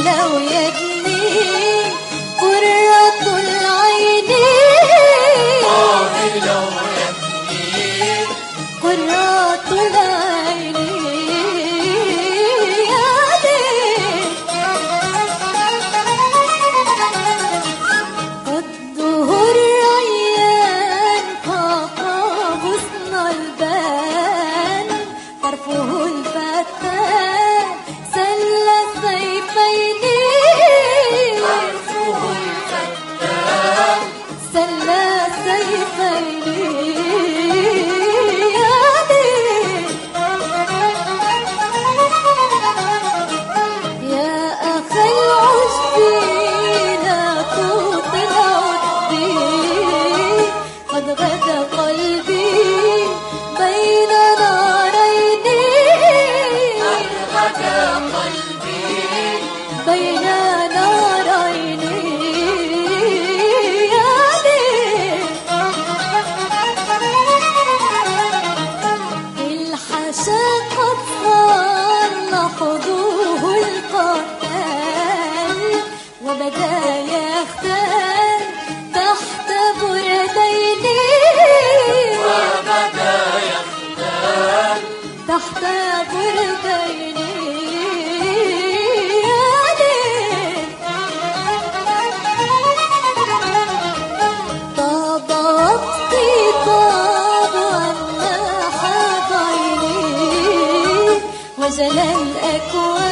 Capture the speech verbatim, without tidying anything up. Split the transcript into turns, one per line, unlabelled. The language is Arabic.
لو يدني قرة العين
آه لو يدني
قرة العين يا ليل الظهر ريان فاق غصن البان طرفه الفتان سل السيفين
طرفه الفتان
سل السيفين يا ليل يا أخي العشب لا تطل عتبي قد غدا قلبي بين نارين
قد غدا قلبي
بين نارين يا ليل الحشا قد صار لحظوه القتال وبدا يختال تحت بردين
وبدا يختال
تحت بردين يا ليل طاب وقتي طاب وما حضيني وجل الأكوان